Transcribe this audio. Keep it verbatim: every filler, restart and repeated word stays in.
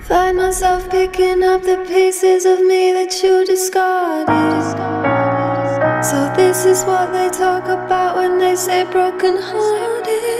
Find myself picking up the pieces of me that you discarded. So this is what they talk about when they say broken hearted.